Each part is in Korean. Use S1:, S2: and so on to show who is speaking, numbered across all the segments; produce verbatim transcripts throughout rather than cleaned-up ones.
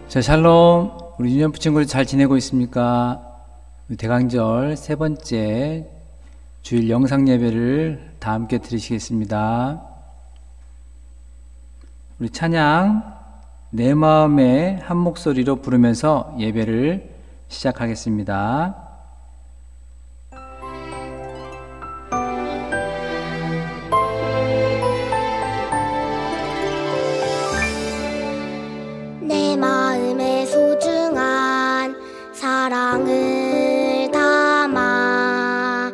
S1: 자, 샬롬. 우리 유년부 친구들 잘 지내고 있습니까? 대강절 세 번째 주일 영상 예배를 다 함께 드리시겠습니다. 우리 찬양 내 마음에 한 목소리로 부르면서 예배를 시작하겠습니다.
S2: 내 마음에 소중한 사랑을 담아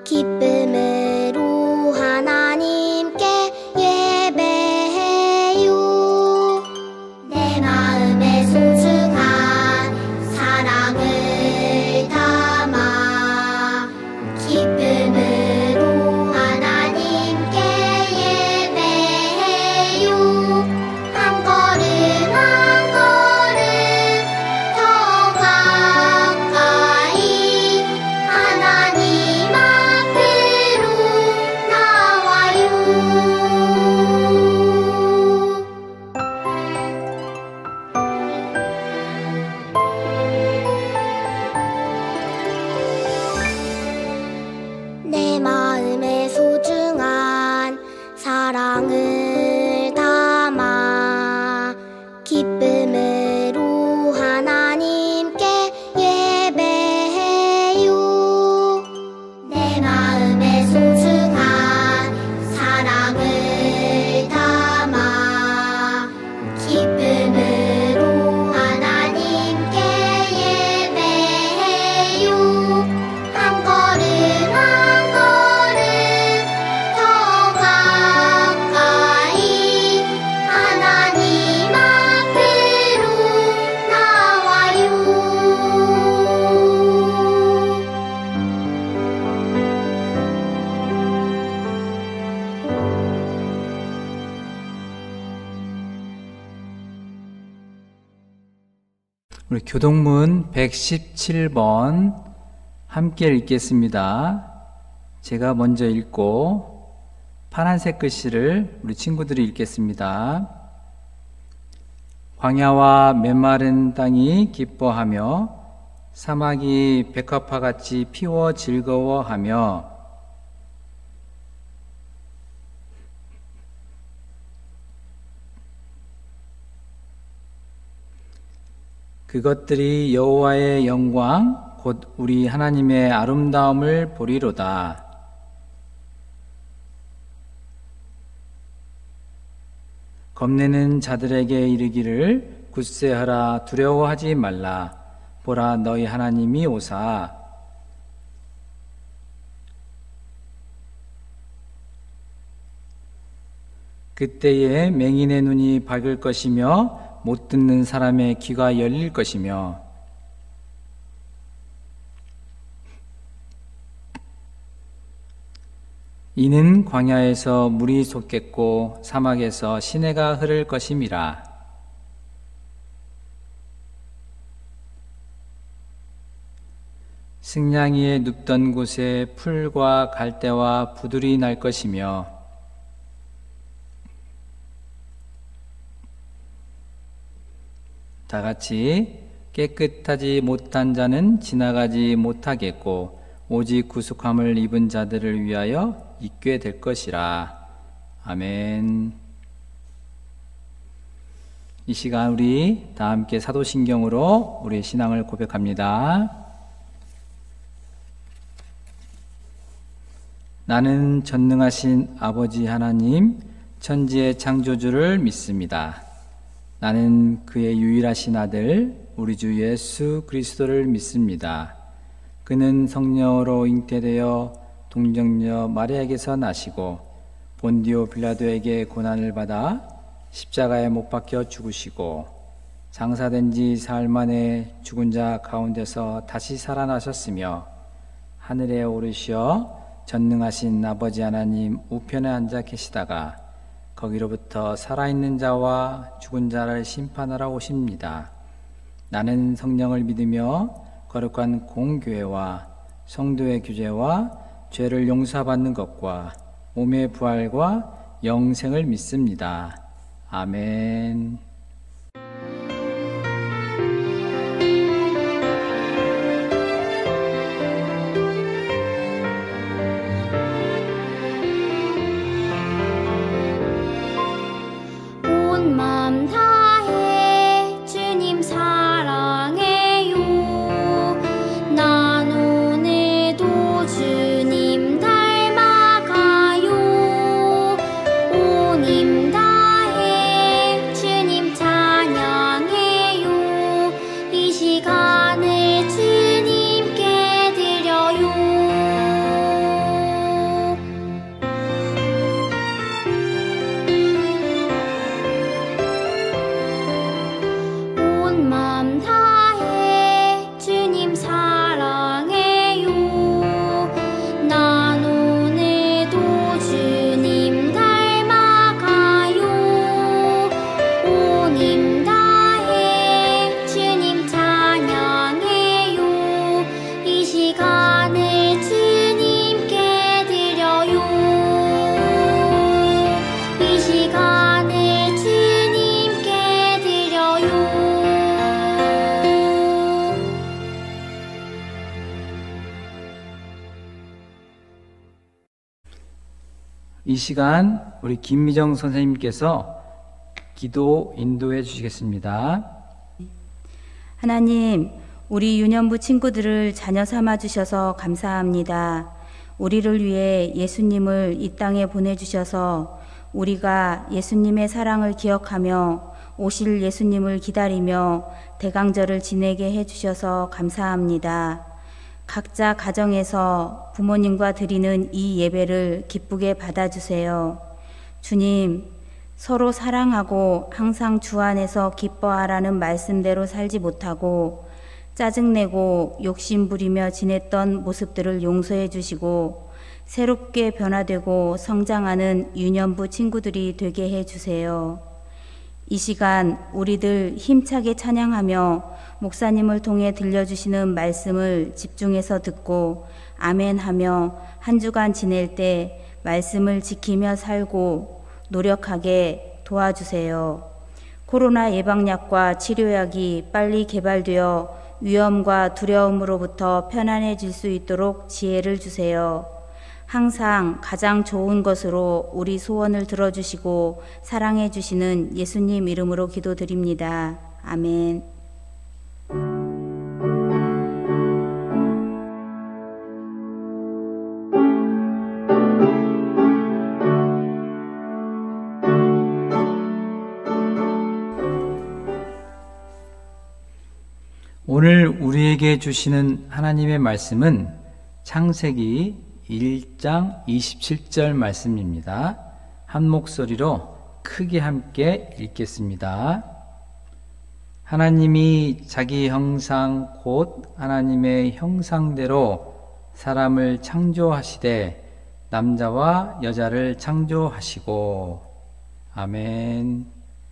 S2: 기쁨으로 하나님께 예배해요. 내 마음에 소중한 사랑을 담아 기쁨으로 하나님께 예배해요. 한 걸음 내 마음에 소중한 사랑을 담아 기쁨으로 하나님께 예배해요. 내 마음에 소중한 사랑을 담아 기쁨으로 하나님께 예배해요. 한 걸음
S1: 우리 교동문 백십칠 번 함께 읽겠습니다. 제가 먼저 읽고 파란색 글씨를 우리 친구들이 읽겠습니다. 광야와 메마른 땅이 기뻐하며 사막이 백합화같이 피워 즐거워하며 그것들이 여호와의 영광 곧 우리 하나님의 아름다움을 보리로다. 겁내는 자들에게 이르기를 굳세하라 두려워하지 말라. 보라 너희 하나님이 오사. 그때에 맹인의 눈이 밝을 것이며 못 듣는 사람의 귀가 열릴 것이며 이는 광야에서 물이 솟겠고 사막에서 시내가 흐를 것임이라. 승냥이의 눕던 곳에 풀과 갈대와 부들이 날 것이며 다같이 깨끗하지 못한 자는 지나가지 못하겠고 오직 구속함을 입은 자들을 위하여 있게 될 것이라. 아멘. 이 시간 우리 다 함께 사도신경으로 우리의 신앙을 고백합니다. 나는 전능하신 아버지 하나님 천지의 창조주를 믿습니다. 나는 그의 유일하신 아들 우리 주 예수 그리스도를 믿습니다. 그는 성령으로 잉태되어 동정녀 마리아에게서 나시고 본디오 빌라도에게 고난을 받아 십자가에 못 박혀 죽으시고 장사된 지 사흘 만에 죽은 자 가운데서 다시 살아나셨으며 하늘에 오르시어 전능하신 아버지 하나님 우편에 앉아 계시다가 거기로부터 살아있는 자와 죽은 자를 심판하러 오십니다. 나는 성령을 믿으며 거룩한 공교회와 성도의 규제와 죄를 용서받는 것과 몸의 부활과 영생을 믿습니다. 아멘. 이 시간 우리 김미정 선생님께서 기도 인도해 주시겠습니다.
S3: 하나님, 우리 유년부 친구들을 자녀 삼아 주셔서 감사합니다. 우리를 위해 예수님을 이 땅에 보내주셔서 우리가 예수님의 사랑을 기억하며 오실 예수님을 기다리며 대강절을 지내게 해주셔서 감사합니다. 각자 가정에서 부모님과 드리는 이 예배를 기쁘게 받아주세요. 주님, 서로 사랑하고 항상 주 안에서 기뻐하라는 말씀대로 살지 못하고 짜증내고 욕심부리며 지냈던 모습들을 용서해 주시고 새롭게 변화되고 성장하는 유년부 친구들이 되게 해 주세요. 이 시간 우리들 힘차게 찬양하며 목사님을 통해 들려주시는 말씀을 집중해서 듣고 아멘하며 한 주간 지낼 때 말씀을 지키며 살고 노력하게 도와주세요. 코로나 예방약과 치료약이 빨리 개발되어 위험과 두려움으로부터 편안해질 수 있도록 지혜를 주세요. 항상 가장 좋은 것으로 우리 소원을 들어주시고 사랑해 주시는 예수님 이름으로 기도드립니다. 아멘.
S1: 오늘 우리에게 주시는 하나님의 말씀은 창세기 일 장 이십칠 절 말씀입니다. 한 목소리로 크게 함께 읽겠습니다. 하나님이 자기 형상 곧 하나님의 형상대로 사람을 창조하시되 남자와 여자를 창조하시고. 아멘.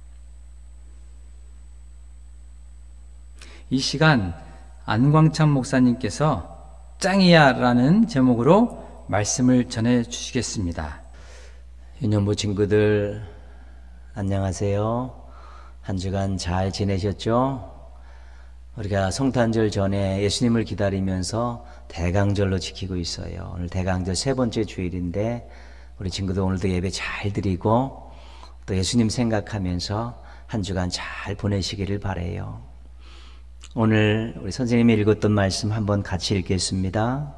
S1: 이 시간 안광찬 목사님께서 짱이야 라는 제목으로 말씀을 전해 주시겠습니다.
S4: 유년부 친구들 안녕하세요. 한 주간 잘 지내셨죠? 우리가 성탄절 전에 예수님을 기다리면서 대강절로 지키고 있어요. 오늘 대강절 세 번째 주일인데 우리 친구들 오늘도 예배 잘 드리고 또 예수님 생각하면서 한 주간 잘 보내시기를 바라요. 오늘 우리 선생님이 읽었던 말씀 한번 같이 읽겠습니다.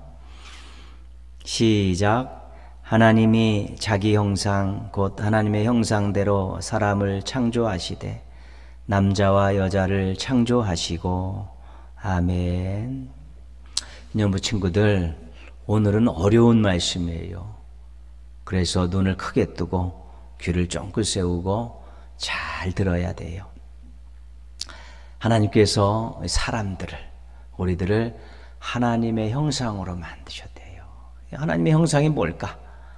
S4: 시작. 하나님이 자기 형상 곧 하나님의 형상대로 사람을 창조하시되 남자와 여자를 창조하시고. 아멘. 유년부 친구들, 오늘은 어려운 말씀이에요. 그래서 눈을 크게 뜨고 귀를 쫑긋 세우고 잘 들어야 돼요. 하나님께서 사람들을, 우리들을 하나님의 형상으로 만드셨대요. 하나님의 형상이 뭘까?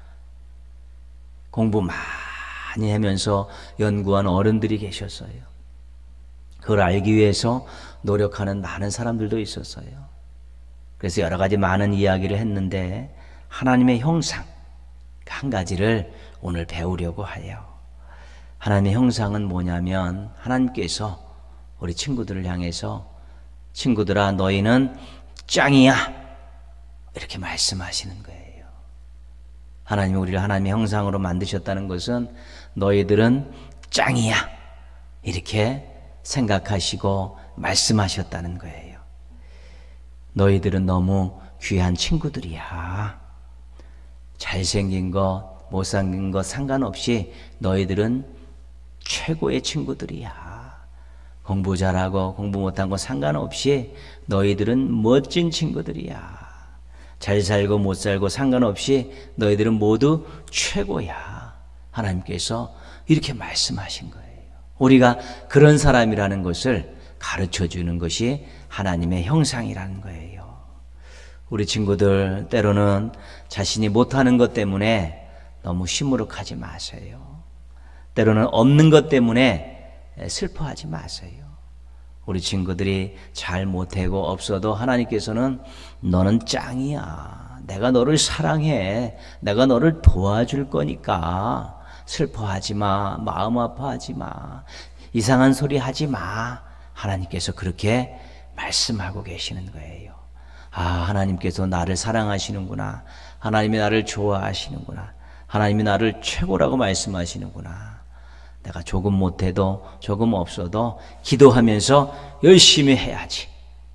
S4: 공부 많이 하면서 연구한 어른들이 계셨어요. 그걸 알기 위해서 노력하는 많은 사람들도 있었어요. 그래서 여러 가지 많은 이야기를 했는데 하나님의 형상 한 가지를 오늘 배우려고 해요. 하나님의 형상은 뭐냐면 하나님께서 우리 친구들을 향해서 친구들아 너희는 짱이야 이렇게 말씀하시는 거예요. 하나님이 우리를 하나님의 형상으로 만드셨다는 것은 너희들은 짱이야 이렇게 생각하시고 말씀하셨다는 거예요. 너희들은 너무 귀한 친구들이야. 잘생긴 것, 못생긴 것 상관없이 너희들은 최고의 친구들이야. 공부 잘하고 공부 못한 거 상관없이 너희들은 멋진 친구들이야. 잘 살고 못 살고 상관없이 너희들은 모두 최고야. 하나님께서 이렇게 말씀하신 거예요. 우리가 그런 사람이라는 것을 가르쳐 주는 것이 하나님의 형상이라는 거예요. 우리 친구들 때로는 자신이 못하는 것 때문에 너무 시무룩하지 마세요. 때로는 없는 것 때문에 슬퍼하지 마세요. 우리 친구들이 잘 못하고 없어도 하나님께서는 너는 짱이야. 내가 너를 사랑해. 내가 너를 도와줄 거니까 슬퍼하지 마. 마음 아파하지 마. 이상한 소리 하지 마. 하나님께서 그렇게 말씀하고 계시는 거예요. 아, 하나님께서 나를 사랑하시는구나. 하나님이 나를 좋아하시는구나. 하나님이 나를 최고라고 말씀하시는구나. 내가 조금 못해도 조금 없어도 기도하면서 열심히 해야지.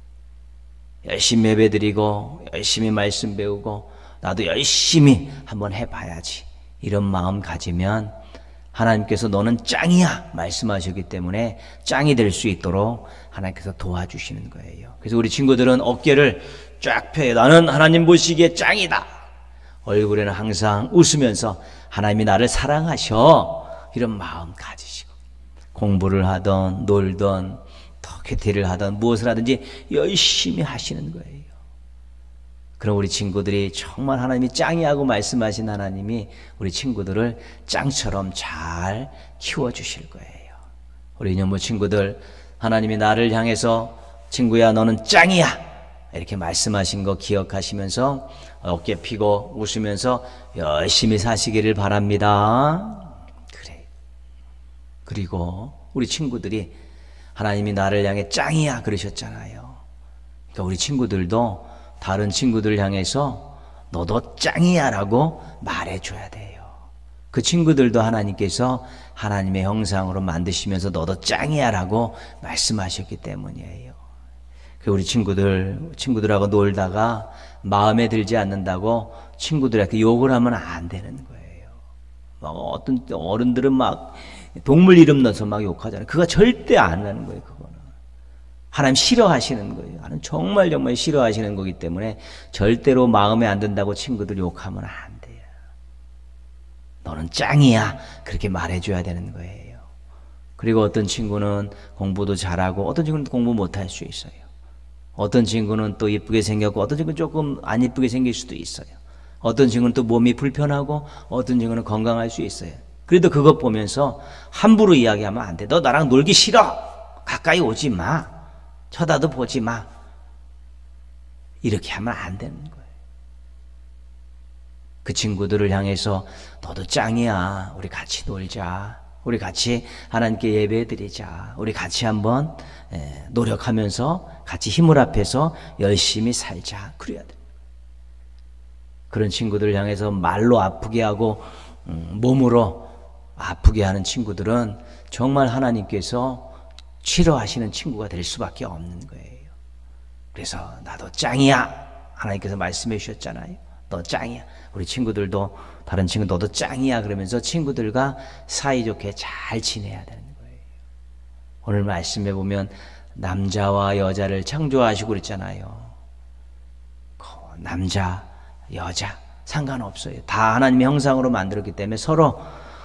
S4: 열심히 예배드리고 열심히 말씀 배우고 나도 열심히 한번 해봐야지. 이런 마음 가지면 하나님께서 너는 짱이야 말씀하셨기 때문에 짱이 될 수 있도록 하나님께서 도와주시는 거예요. 그래서 우리 친구들은 어깨를 쫙 펴요. 나는 하나님 보시기에 짱이다. 얼굴에는 항상 웃으면서 하나님이 나를 사랑하셔. 이런 마음 가지시고 공부를 하던 놀던 토끼티를 하던 무엇을 하든지 열심히 하시는 거예요. 그럼 우리 친구들이 정말 하나님이 짱이라고 말씀하신 하나님이 우리 친구들을 짱처럼 잘 키워주실 거예요. 우리 유년부 친구들, 하나님이 나를 향해서 친구야 너는 짱이야 이렇게 말씀하신 거 기억하시면서 어깨 펴고 웃으면서 열심히 사시기를 바랍니다. 그래. 그리고 우리 친구들이 하나님이 나를 향해 짱이야 그러셨잖아요. 그러니까 우리 친구들도 다른 친구들 향해서 너도 짱이야 라고 말해줘야 돼요. 그 친구들도 하나님께서 하나님의 형상으로 만드시면서 너도 짱이야 라고 말씀하셨기 때문이에요. 우리 친구들, 친구들하고 놀다가 마음에 들지 않는다고 친구들한테 욕을 하면 안 되는 거예요. 막 어떤 어른들은 막 동물 이름 넣어서 막 욕하잖아요. 그거 절대 안 하는 거예요. 그거는 하나님 싫어하시는 거예요. 하나님 정말 정말 싫어하시는 거기 때문에 절대로 마음에 안 든다고 친구들 욕하면 안 돼요. 너는 짱이야 그렇게 말해줘야 되는 거예요. 그리고 어떤 친구는 공부도 잘하고 어떤 친구는 공부 못할 수 있어요. 어떤 친구는 또 이쁘게 생겼고 어떤 친구는 조금 안 이쁘게 생길 수도 있어요. 어떤 친구는 또 몸이 불편하고 어떤 친구는 건강할 수 있어요. 그래도 그것 보면서 함부로 이야기하면 안 돼. 너 나랑 놀기 싫어. 가까이 오지 마. 쳐다도 보지 마. 이렇게 하면 안 되는 거예요. 그 친구들을 향해서 너도 짱이야. 우리 같이 놀자. 우리 같이 하나님께 예배드리자. 우리 같이 한번 노력하면서 같이 힘을 합해서 열심히 살자. 그래야 돼. 그런 친구들을 향해서 말로 아프게 하고 몸으로 아프게 하는 친구들은 정말 하나님께서 싫어하시는 친구가 될 수밖에 없는 거예요. 그래서 나도 짱이야. 하나님께서 말씀해 주셨잖아요. 너 짱이야. 우리 친구들도 다른 친구 너도 짱이야 그러면서 친구들과 사이좋게 잘 지내야 되는 거예요. 오늘 말씀해 보면 남자와 여자를 창조하시고 그랬잖아요. 남자, 여자 상관없어요. 다 하나님의 형상으로 만들었기 때문에 서로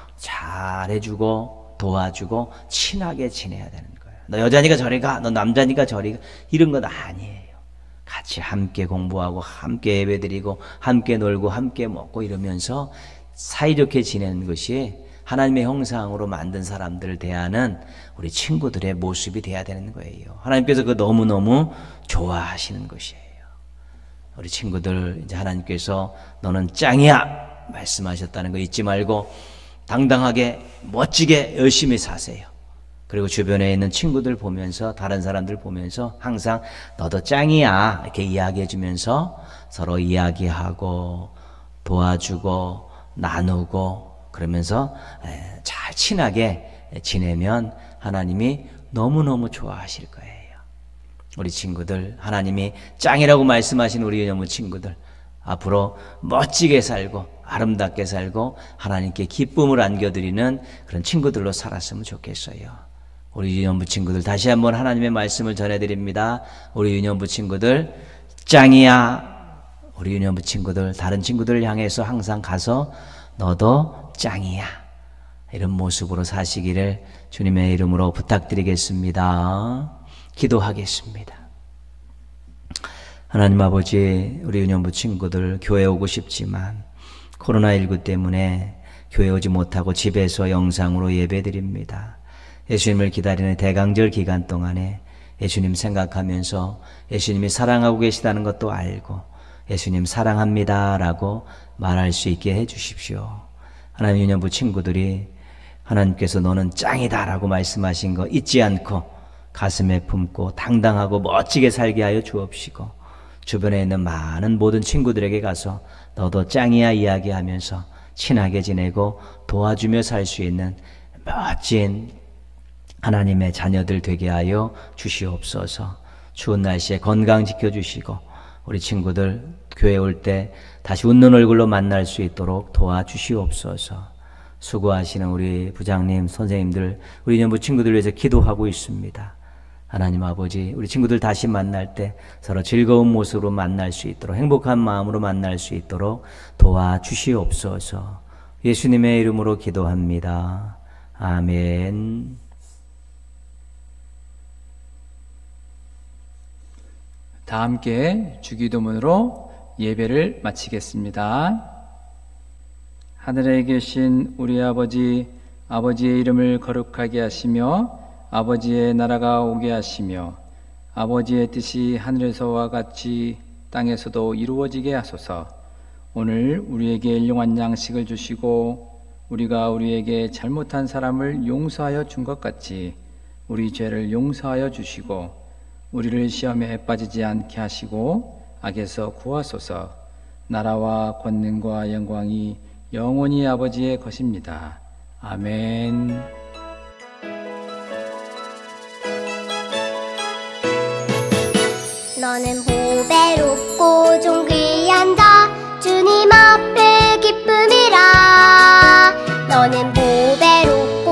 S4: 잘해주고 도와주고 친하게 지내야 되는 거예요. 너 여자니까 저리 가. 너 남자니까 저리 가. 이런 건 아니에요. 같이 함께 공부하고 함께 예배드리고 함께 놀고 함께 먹고 이러면서 사이좋게 지내는 것이 하나님의 형상으로 만든 사람들을 대하는 우리 친구들의 모습이 돼야 되는 거예요. 하나님께서 그 너무너무 좋아하시는 것이에요. 우리 친구들 이제 하나님께서 너는 짱이야 말씀하셨다는 거 잊지 말고 당당하게 멋지게 열심히 사세요. 그리고 주변에 있는 친구들 보면서 다른 사람들 보면서 항상 너도 짱이야 이렇게 이야기해 주면서 서로 이야기하고 도와주고 나누고 그러면서 잘 친하게 지내면 하나님이 너무너무 좋아하실 거예요. 우리 친구들 하나님이 짱이라고 말씀하신 우리 유년부 친구들 앞으로 멋지게 살고 아름답게 살고 하나님께 기쁨을 안겨드리는 그런 친구들로 살았으면 좋겠어요. 우리 유년부 친구들 다시 한번 하나님의 말씀을 전해드립니다. 우리 유년부 친구들 짱이야. 우리 유년부 친구들 다른 친구들을 향해서 항상 가서 너도 짱이야 이런 모습으로 사시기를 주님의 이름으로 부탁드리겠습니다. 기도하겠습니다. 하나님 아버지 우리 유년부 친구들 교회 오고 싶지만 코로나십구 때문에 교회 오지 못하고 집에서 영상으로 예배드립니다. 예수님을 기다리는 대강절 기간 동안에 예수님 생각하면서 예수님이 사랑하고 계시다는 것도 알고 예수님 사랑합니다 라고 말할 수 있게 해 주십시오. 하나님 유년부 친구들이 하나님께서 너는 짱이다 라고 말씀하신 거 잊지 않고 가슴에 품고 당당하고 멋지게 살게 하여 주옵시고 주변에 있는 많은 모든 친구들에게 가서 너도 짱이야 이야기하면서 친하게 지내고 도와주며 살 수 있는 멋진 하나님의 자녀들 되게 하여 주시옵소서. 추운 날씨에 건강 지켜주시고 우리 친구들 교회 올 때 다시 웃는 얼굴로 만날 수 있도록 도와주시옵소서. 수고하시는 우리 부장님, 선생님들, 우리 연부 친구들 위해서 기도하고 있습니다. 하나님 아버지, 우리 친구들 다시 만날 때 서로 즐거운 모습으로 만날 수 있도록, 행복한 마음으로 만날 수 있도록 도와주시옵소서. 예수님의 이름으로 기도합니다. 아멘.
S1: 다 함께 주기도문으로 예배를 마치겠습니다. 하늘에 계신 우리 아버지, 아버지의 이름을 거룩하게 하시며 아버지의 나라가 오게 하시며 아버지의 뜻이 하늘에서와 같이 땅에서도 이루어지게 하소서. 오늘 우리에게 일용할 양식을 주시고 우리가 우리에게 잘못한 사람을 용서하여 준 것 같이 우리 죄를 용서하여 주시고 우리를 시험에 빠지지 않게 하시고 악에서 구하소서. 나라와 권능과 영광이 영원히 아버지의 것입니다. 아멘.
S2: 너는 보배롭고 존귀한 자 주님 앞에 기쁨이라. 너는 보배롭고